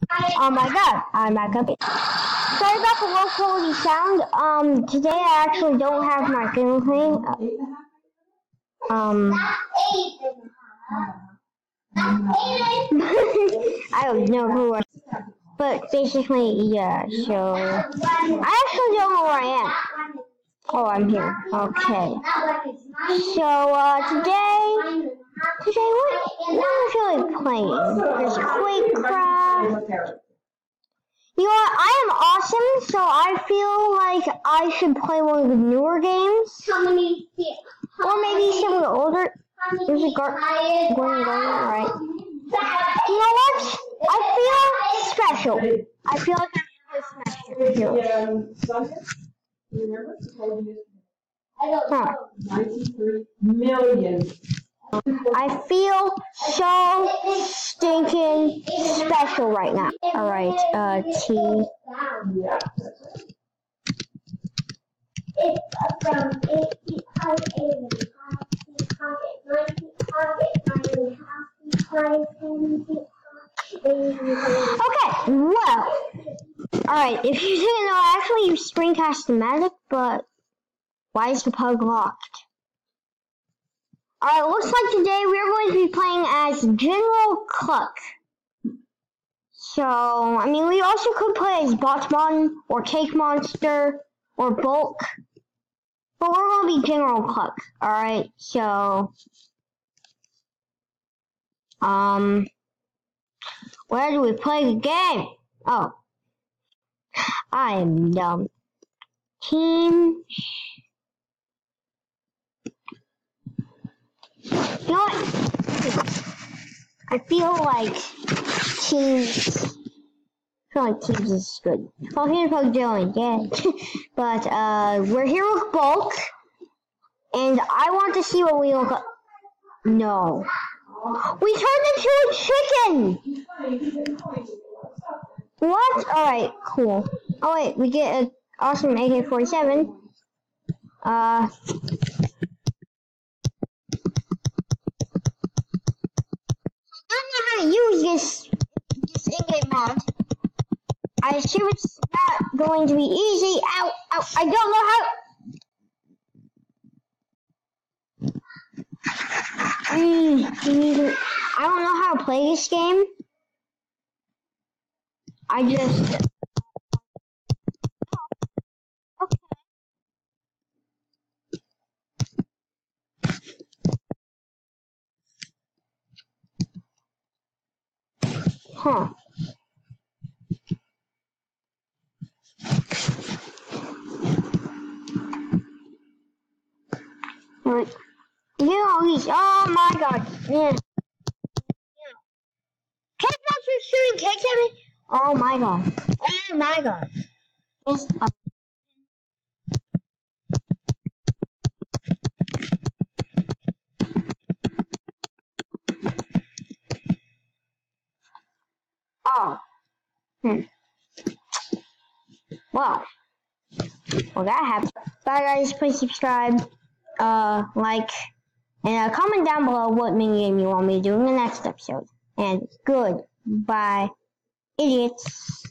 Oh my god, I'm back up. Sorry about the low quality sound. Today I actually don't have my gameplay. I don't know who I am. But basically, yeah, so I actually don't know where I am. Oh, I'm here. Okay. So, today what am I really playing? There's Quakecraft. You know what? I am awesome, so I feel like I should play one of the newer games. Or maybe some of the older. There's a going, alright. You know what? I feel special. I feel like I'm really special. Huh. 93 million. I feel so stinking special right now. Alright, T. It's from 8 feet high, 8 Okay, well. Alright, if you didn't know, I actually use Screencast-O-Matic, but why is the pug locked? Alright, looks like today we're going to be playing as General Cluck. So, I mean, we also could play as Botmon, or Cake Monster, or Bulk. But we're going to be General Cluck, alright? So, where do we play the game? Oh. I am dumb. Team. You know what? I feel like teams is good. Oh, here's Pug Joey, yeah. But, we're here with Bulk. And I want to see what we look like. No. We turned into a chicken! What? Alright, cool. Oh wait, we get an awesome AK-47. I don't know how to use this in-game mod. I assume it's not going to be easy. Ow, ow, I don't know how. I don't know how to play this game. I just. Okay. Huh. Alright. Oh my god. Yeah. Cake Monster's shooting cakes at me? Oh my god. Oh my god. It's Oh. Well, that happened. Bye guys, please subscribe, like, and comment down below what minigame you want me to do in the next episode. And goodbye, idiots.